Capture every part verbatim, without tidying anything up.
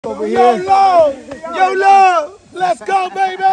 Over here. Yo, love! Yo, love! Let's go, baby!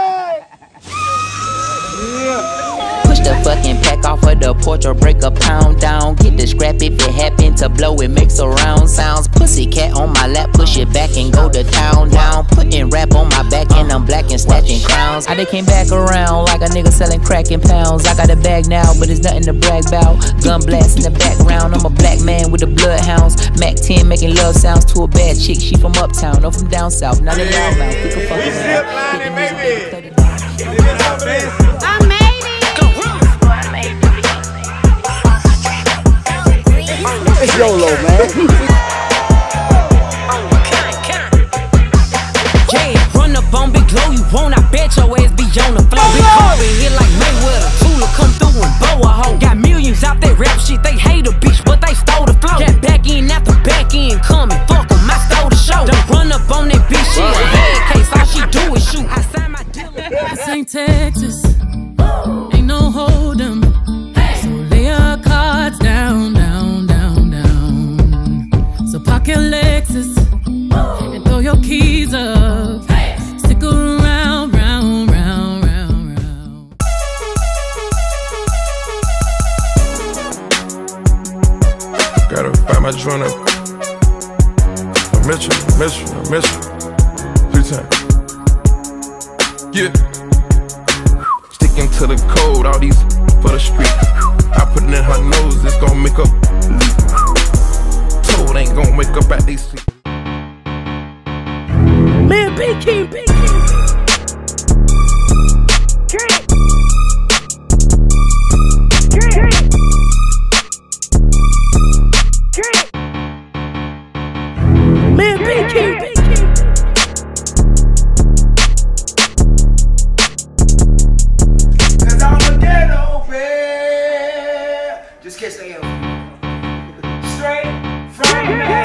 Yeah. Push the fucking pack off of the porch or break a pound down. Get the scrap if it happen to blow, it makes a round sounds. Pussycat on my lap, push it back and go to town down. Putting rap on my back and I'm black and snatching crowns. I done came back around like a nigga selling crack in pounds. I got a bag now, but it's nothing to brag about. Gun blast in the background, I'm a black man with the bloodhounds. Mac ten making love sounds to a bad chick. She from uptown, no from down south. Not in y'all mouth, we can fuck around. I made it. It's YOLO, man. Yeah, run up on Big Glow, you won't, I bet your ass be on the floor. Big Glow in here like Mayweather, Tula come through and bow a hoe. Got millions out that rap shit, they hate a bitch, but they stole the flow. Got back in after back in coming, fuck em, I stole the show. Don't run up on that bitch, she a bad case, all she do is shoot. I signed my deal. This ain't Texas, ain't no hold 'em. So lay your cards down, down, down, down. So park your Lexus and throw your keys up. Stick around, round, round, round, round. Gotta find my joint up. I miss you, I miss you, I miss you. Three times. Yeah. Sticking to the code, all these for the street. I put it in her nose, it's gon' make up. Toad ain't gon' wake up at these sleep. Man, Big King, Big King. Man, Big King, Big King. Cause I'm a ghetto bear. Just catch the L. Straight from